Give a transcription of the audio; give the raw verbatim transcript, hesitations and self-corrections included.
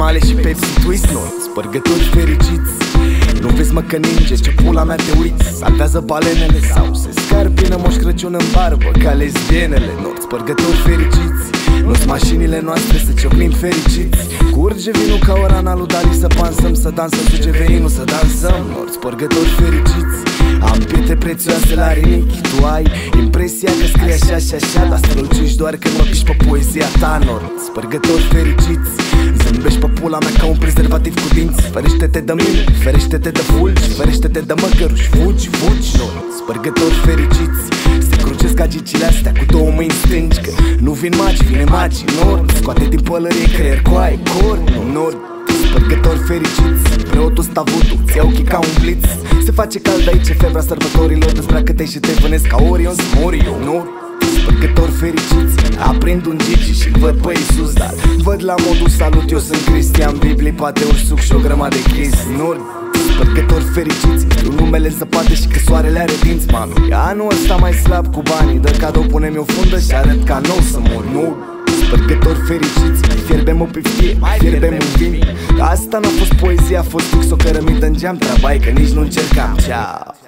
animale și Pepsi Twist. Noi, spărgători fericiți, nu vezi mă că ninge, ce pula mea te uiți. Salvează balenele sau se scarpină Moș Crăciun în barbă ca lesbienele. Noi, spărgători fericiți, nu-s mașinile noastre să ciocnim fericiți. Curge vinul ca o rana lui Dali, să pansăm, să dansăm, suge veninul, să dansăm. Noi, spărgători fericiți, am pietre prețioase la rinichi. Tu ai impresia că scrie așa și așa, dar strălucești doar când mă piși pe poezia ta. Nor, spărgători fericiți, zâmbești pe pula mea ca un prezervativ cu dinți. Ferește-te de mine, ferește-te de fulgi, ferește-te de măgăruși, fugi, fugi. Nor, spărgători fericiți, se crucesc agicile astea cu două mâini stângi, că nu vin magi, vine magi. Nor, scoate din pălărie creier cu ai cor. Nor, spărgători fericiți, preotul stavutul, ți-a ochii ca un blitz. Se face cald aici, febra sărbătorilor, dezbracă-te și te vânezi ca Orion Smorio. Nor, spărgători fericiți, aprind un Gigi și-l văd pe Iisus, dar văd la modul salut, eu sunt Cristian, Biblie, poate un suc și o grămadă de chis. Nor, spărgători fericiți, știu numele zăpate și că soarele are dinți, mami. Anul ăsta mai slab cu banii, dă cadou, punem eu fundă și arăt ca nou să mor. Nor, spărgători fericiți, fierbem o piftie, fierbem un vin. Asta n-a fost poezia, a fost fix o cărămidă în geam, treaba e că nici nu încercam. Ceau.